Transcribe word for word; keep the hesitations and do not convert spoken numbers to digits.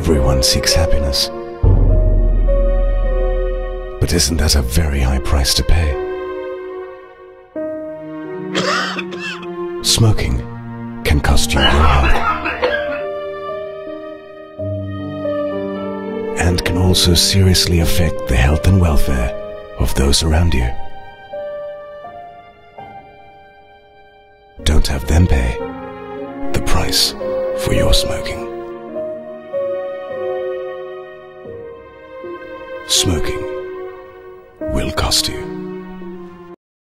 Everyone seeks happiness. But isn't that a very high price to pay? Smoking can cost you your health. And can also seriously affect the health and welfare of those around you. Don't have them pay the price for your smoking. Smoking